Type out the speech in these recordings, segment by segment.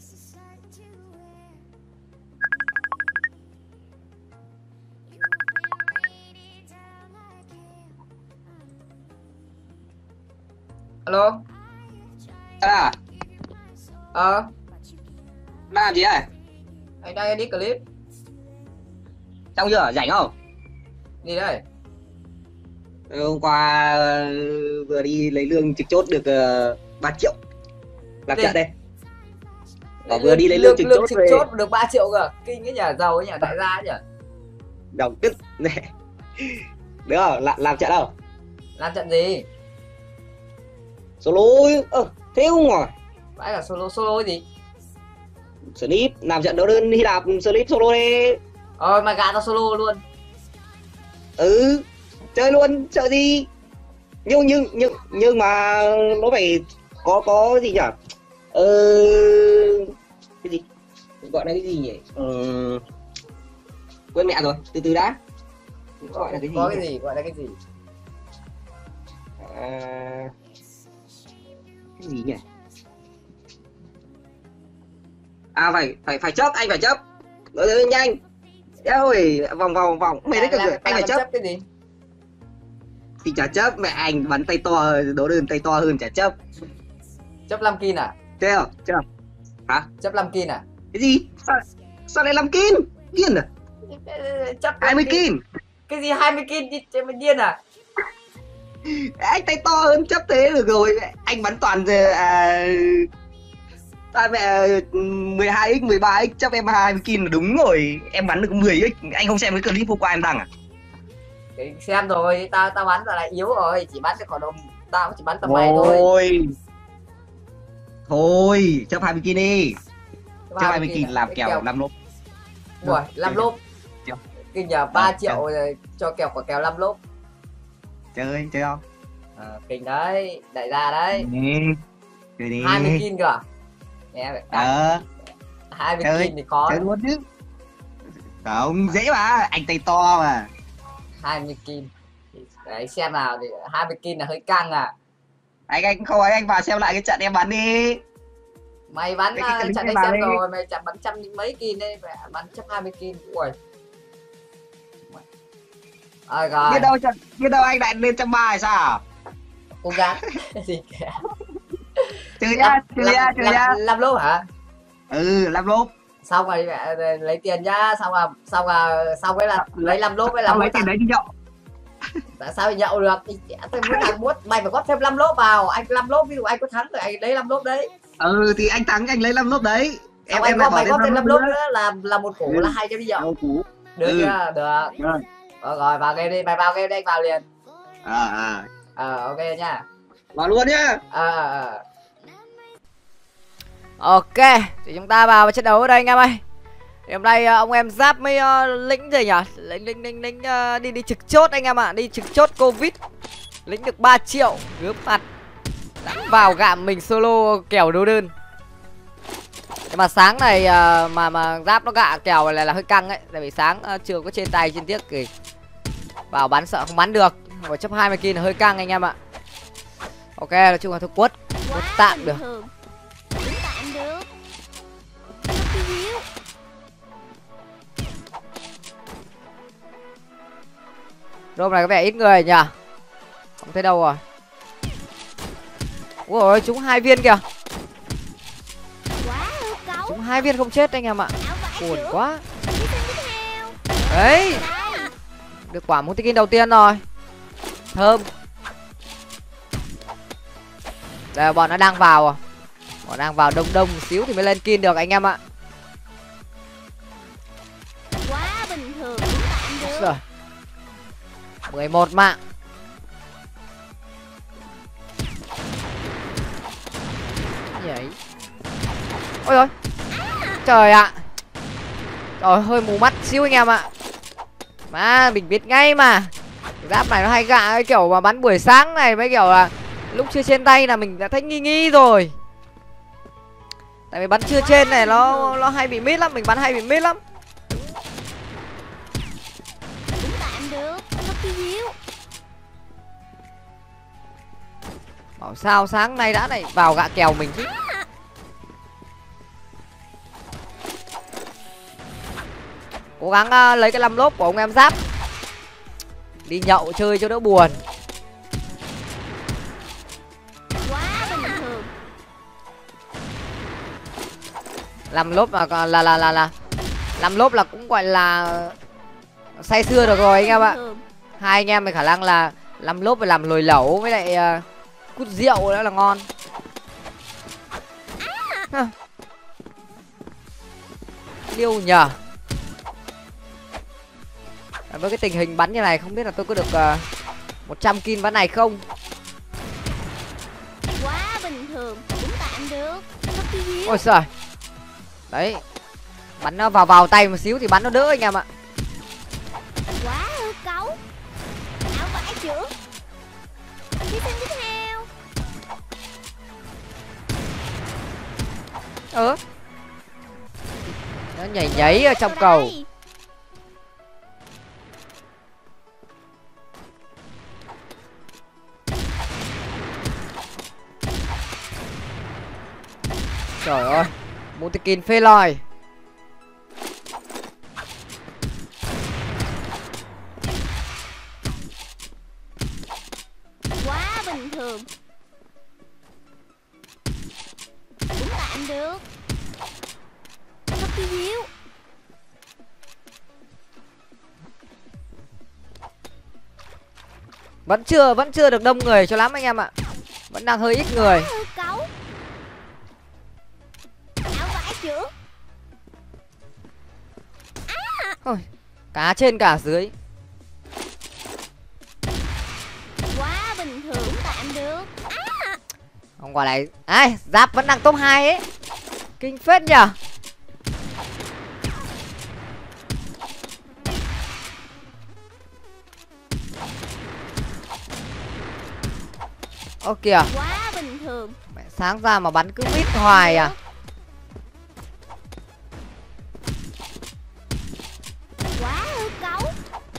Alo. À, Ờ, đang làm gì đây? anh đang edit clip. Xong chưa? Rảnh không? Đi đây. Hôm qua vừa đi lấy lương trực chốt được 3 triệu. Làm Đi. trận đây. Vừa đi lấy lương trực lương chốt trực về. chốt được 3 triệu cơ. Kinh cái nhà giàu, cái nhà đại gia ấy nhỉ. Đồng cứt này. Được không? Làm trận đâu? Làm trận gì? Solo. Thế không rồi. Vãi cả solo cái gì? Snip làm trận đấu đơn Hy Lạp, Snip solo đi. Mà gạ tao solo luôn. Chơi luôn, sợ gì? Nhưng mà nó phải có gì nhỉ? Cái gì? Gọi là cái gì nhỉ? Quên mẹ rồi, từ từ đã. Gọi là cái gì? Có cái gì? Gọi là cái gì? Cái gì nhỉ? Phải chấp, anh phải chấp. Nhanh. Ôi, vòng mày đấy cơ, anh phải chấp. Cái gì? Thì chả chấp, mẹ anh bắn tay to, đấu đơn tay to hơn chả chấp. Chấp 5 kin à? Chơi không? Chơi không? Hả? Chấp 5 kin à? Cái gì? Sao lại 5 kin? Điên à? Chấp 20 kin. Cái gì 20 kin đi, chơi mày điên à? Anh tay to hơn chấp thế được rồi. Anh bắn toàn toàn mẹ 12x, 13x chấp em 20 kin là đúng rồi. Em bắn được 10x. Anh không xem cái clip hôm qua em đăng à? Xem rồi, tao bắn là yếu rồi, chỉ bắn được khỏi đồng, tao chỉ bắn tầm mày thôi. Thôi, chấp 20 kin đi. Chấp 20 kin làm kèo 5 lốp. Ui, 5 lốp. Kinh nhờ 3 triệu rồi cho kèo quả kèo 5 lốp. Chơi không? Kinh đấy, đại gia đấy. Chơi đi. 20 kin cơ à? Nghe vậy. 20 kin thì khó. Chơi luôn chứ. Không, dễ mà, anh tay to mà. 20 kin. Đấy, xem nào, thì 20 kin là hơi căng à. Anh không ấy, anh vào xem lại cái trận em bắn đi. Mày bắn trận đấy xem rồi, mày chẳng bắn trăm mấy kin đấy, mẹ bắn chấp 20 kin. Ui. Rồi. Biết đâu anh lại lên 130 hay sao? Cố gắng. Gì kìa. Chơi nhá. 5 lốp hả? 5 lốp. Xong rồi mẹ lấy tiền nhá, xong cái là lấy 5 lốp với làm lấy tiền đấy đi nhậu. Tại sao nhậu được? Tôi muốn thằng muốn mày phải có thêm 5 lốp vào, anh 5 lốp ví dụ anh có thắng thì anh lấy 5 lốp đấy. Thì anh thắng anh lấy 5 lốp đấy. Em mày có thêm 5 lốp nữa là một củ là 2 cái đi nhậu. Được chưa? Được. Rồi vào game đi, mày vào game đi anh vào liền. Ok nha. Vào luôn nhá. Ok, thì chúng ta vào trận đấu ở đây anh em ơi. Thì hôm nay ông em Giáp mới lĩnh gì nhỉ? Lĩnh đi trực chốt anh em ạ, đi trực chốt Covid. Lĩnh được 3 triệu, gớm mặt. Vào gạm mình solo kèo đấu đơn. Nhưng mà sáng này mà Giáp nó gạ kèo này là hơi căng ấy, tại vì sáng chưa có trên tay trên tiếc thì vào bắn sợ không bắn được. Và chấp 20 kin là hơi căng anh em ạ. Ok, nói chung là thôi quất tạm được. Rôm này có vẻ ít người nhỉ? Không thấy đâu rồi. Ui ôi, trúng 2 viên kìa. Trúng 2 viên không chết anh em ạ. Buồn quá. Đấy. Được quả multi-kin đầu tiên rồi. Thơm. Đây bọn nó đang vào à. Bọn đang vào đông xíu thì mới lên kin được anh em ạ. Quá bình thường. Rồi. 11 mạng. Nhảy. Ôi ôi. Trời ạ. Trời, hơi mù mắt xíu anh em ạ. Mà mình biết ngay mà. Giáp này nó hay gạ cái kiểu mà bắn buổi sáng này mới kiểu là lúc chưa trên tay là mình đã thấy nghi rồi. Tại vì bắn chưa trên này nó hay bị mít lắm, mình bắn hay bị mít lắm. Cũng tạm được, không cái díu. Bảo sao sáng nay đã này vào gạ kèo mình chứ. Cố gắng lấy cái 5 lốp của ông em Giáp. Đi nhậu chơi cho đỡ buồn. Quá bình thường. 5 lốp là 5 lốp là cũng gọi là say sưa được rồi anh em ạ. Hai anh em thì khả năng là 5 lốp phải làm lồi lẩu với lại cút rượu nữa là ngon. Liêu nhờ. Với cái tình hình bắn như này không biết là tôi có được 100 kill ván này không. Quá bình thường, cũng tạm được. Không cái gì. Ôi trời. Đấy. Bắn nó vào tay một xíu thì bắn nó đỡ anh em ạ. Quá hư cấu. Áo vải trưởng. Thí sinh tiếp theo. Nó nhảy ở trong cầu. Trời ơi, Multikin phê lòi. Quá bình thường. Cũng tạm được. Không cái díu. Vẫn chưa được đông người cho lắm anh em ạ. Vẫn đang hơi ít người. Cấu. Áo vải trưởng. Thôi, cá trên cả dưới. Quá bình thường, cũng tạm được. Không quả này. Ai, Giáp vẫn đang top 2 ấy. Kinh phết nhở. Ô kìa. Quá bình thường. Mẹ sáng ra mà bắn cứ mít hoài à. Quá hư cấu.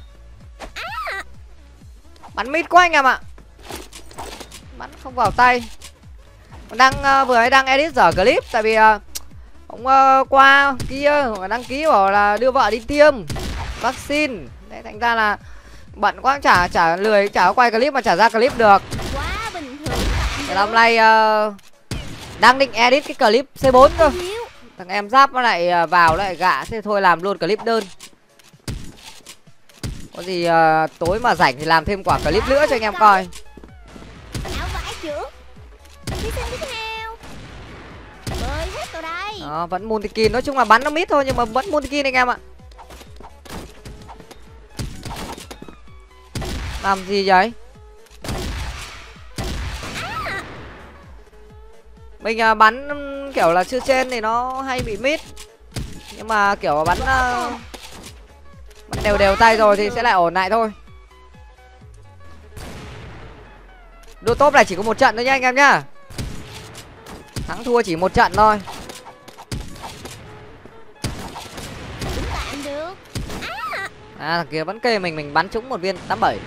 Bắn mít quá anh em ạ. Bắn không vào tay. Vừa ấy đang edit dở clip. Tại vì ông qua kia đăng ký bảo là đưa vợ đi tiêm vaccine. Đấy, thành ra là bận quá chả lười chả có quay clip mà chả ra clip được. Quá bình thường. Thì hôm nay đang định edit cái clip C4 cơ. Thằng em Giáp nó lại vào lại gạ. Thế thôi làm luôn clip đơn. Có gì tối mà rảnh thì làm thêm quả clip nữa cho anh em coi. Áo vải trưởng. Thí sinh tiếp theo. Bơi hết rồi đây. Đó, vẫn Multikin. Nói chung là bắn nó mít thôi nhưng mà vẫn Multikin anh em ạ. Làm gì vậy? Mình bắn kiểu là chưa trên thì nó hay bị mít. Nhưng mà kiểu bắn đều tay rồi thì sẽ lại ổn lại thôi. Đua top này chỉ có 1 trận thôi nha anh em nhá. Thắng thua chỉ 1 trận thôi. Cũng tạm được. Thằng kia vẫn kê mình bắn trúng một viên 87.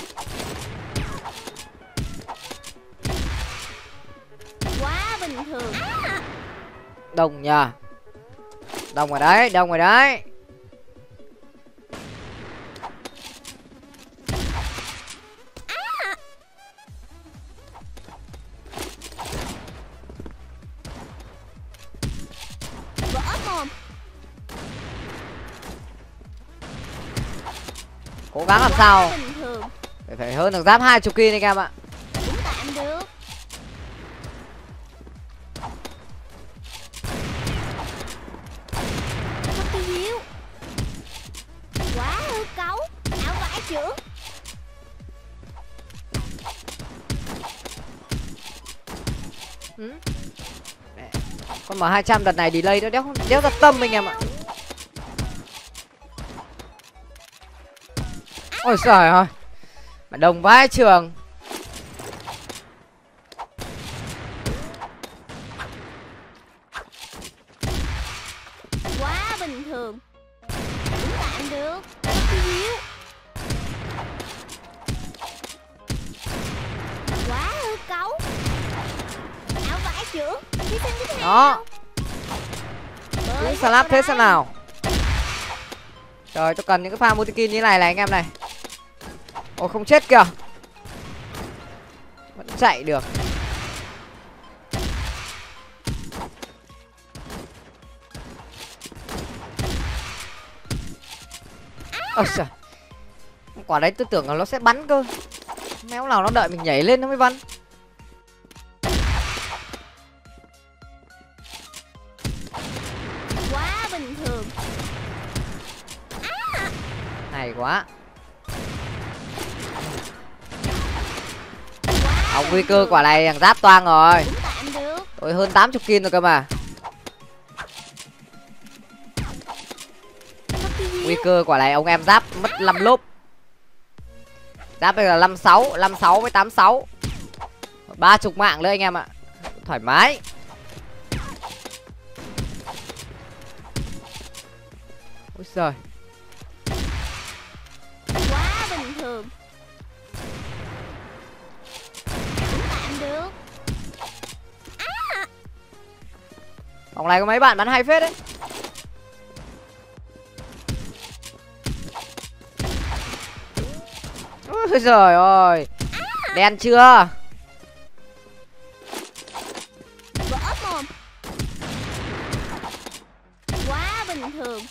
Quá bình thường. Đồng nhờ. Đồng rồi đấy, đồng rồi đấy. Vỡ mồm. Cố gắng làm sao Bình thường. phải hơn được Giáp 20 kia anh em ạ. Cũng tạm được. Không cái díu. Quá hư cấu. Áo vải trưởng. Con M200 đợt này delay nó đéo ra tâm anh em ạ. Ôi trời ơi. Mà đồng vai trường. Quá bình thường. Cũng tạm được. Không cái díu. Quá hư cấu. Áo vải trưởng. Thí sinh tiếp theo. Đó. Bơi Cứ slap thế xem nào. Trời, tôi cần những cái farm multi-kill như này anh em này. Ôi không chết kìa. Vẫn chạy được. Ôi trời. Quả đấy tôi tưởng là nó sẽ bắn cơ. Méo nào nó đợi mình nhảy lên nó mới bắn. Quá bình thường. Hay quá. Ông nguy cơ quả này thằng Giáp toang rồi. Cũng tạm được. Tôi hơn 80 kill rồi cơ mà. Nguy cơ quả này ông em Giáp mất 5 lốp. Giáp bây giờ 56 với 86. 30 mạng nữa anh em ạ. Thoải mái. Ôi giời. Quá bình thường. Cũng tạm được. Vòng này có mấy bạn bắn hay phết đấy. Ôi giời ơi. Đen chưa? Vỡ mồm. Quá bình thường.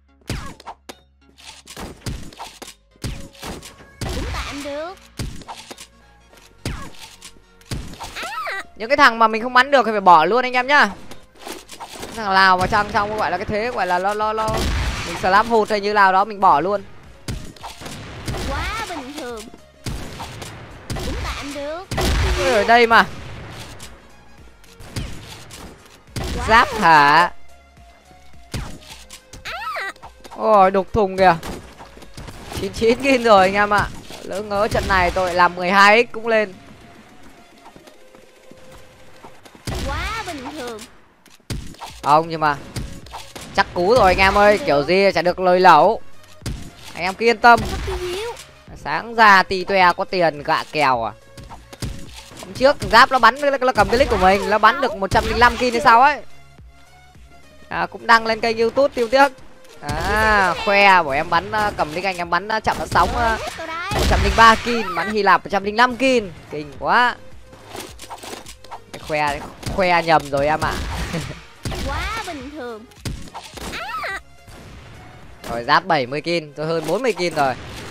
Cũng tạm được. Những cái thằng mà mình không bắn được thì phải bỏ luôn anh em nhá. Thằng nào mà trong gọi là cái thế gọi là lo mình slap hụt hay như nào đó mình bỏ luôn. Quá bình thường. Cũng tạm được. Ở đây mà. Giáp hả? Ôi đục thùng kìa. 99 kill rồi anh em ạ. Lỡ ngớ trận này tôi làm 12x cũng lên. Quá bình thường. Không nhưng mà chắc cú rồi anh em ơi, kiểu gì chả được lời lẩu. Anh em cứ yên tâm. Sáng ra tì toe có tiền gạ kèo à. Hôm trước Giáp nó bắn nó cầm cái nick của mình, nó bắn được 105 kill hay sao ấy. Cũng đăng lên kênh YouTube tiêu tiếc. Khoe bảo em bắn cầm nick anh em bắn chậm nó sóng 103 kill, bắn Hy Lạp 105 kill. Kinh quá. Khoe nhầm rồi em ạ. Quá bình thường. Rồi Giáp 70 kill, tôi hơn 40 kill rồi.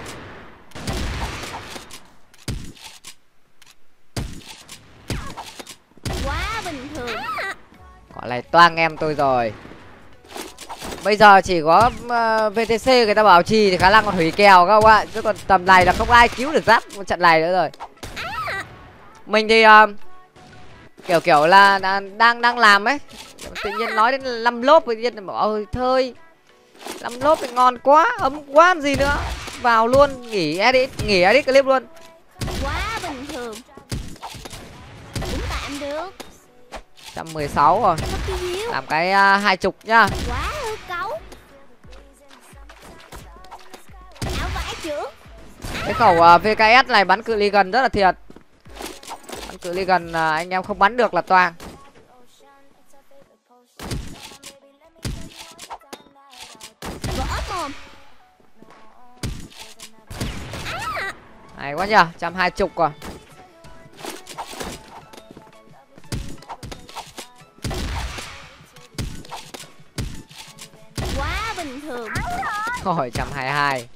Quá bình thường. Quả này toang em tôi rồi. Bây giờ chỉ có VTC người ta bảo trì thì khả năng còn hủy kèo các ông ạ. Chứ còn tầm này là không ai cứu được Giáp một trận này nữa rồi. Mình thì kiểu là đang làm ấy. Tự nhiên nói đến 5 lốp tự nhiên bảo ơi thôi 5 lốp thì ngon quá, ấm quá làm gì nữa. Vào luôn, nghỉ edit clip luôn. Quá bình thường. Cũng tạm được. 116 rồi. Làm cái 20 nhá. Quá hư cấu. Áo vải trưởng. Cái khẩu VKS này bắn cự ly gần rất là thiệt. Bắn cự ly gần anh em không bắn được là toang. Vỡ mồm. Hay quá nhờ, 120 rồi. Quá bình thường. Rồi 122.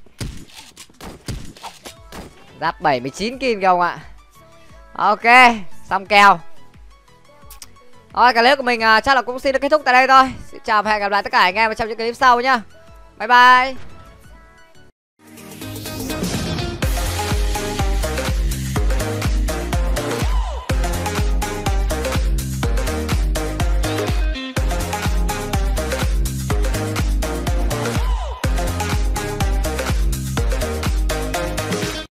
Giáp 79 kill kìa ông ạ. Ok, xong kèo. Rồi cái clip của mình chắc là cũng xin được kết thúc tại đây thôi. Xin chào và hẹn gặp lại tất cả anh em trong những clip sau nhá. Bye bye.